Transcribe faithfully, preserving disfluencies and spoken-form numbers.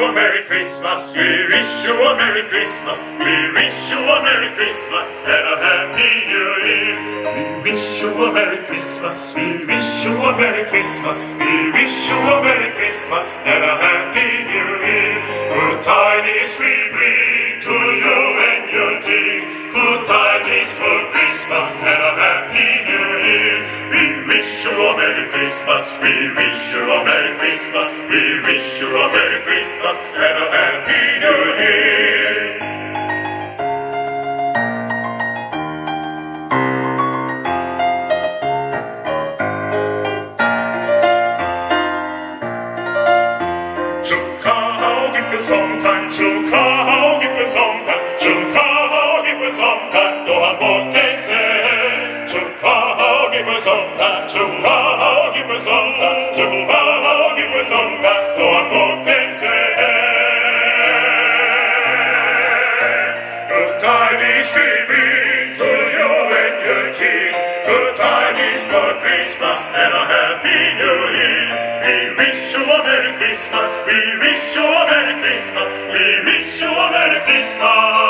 a Merry Christmas. We wish you a Merry Christmas. We wish you a Merry Christmas and a Happy New Year. We wish you a Merry Christmas. We wish you a Merry Christmas. We wish you a Merry Christmas and a Happy New Year. Good tidings we bring to you and your king. Good tidings for Christmas and a Happy New Year. We wish you a Merry Christmas. We wish you a Merry Christmas. We wish you a Merry Christmas and a Happy New Year. 축하하오 기쁜 성탄, 축하하오 기쁜 성탄, 축하하오 기쁜 성탄, 또한 복된 새해. 축하하오 기쁜 성탄, 축하하오 기쁜 성탄, 축하하오 기쁜 성탄, 또한 복된 새해. Good tidings we bring to you and your king. Good tidings for Christmas and a Happy New Year. We wish you a Merry Christmas. We wish you a Merry Christmas. We wish you a Merry Christmas.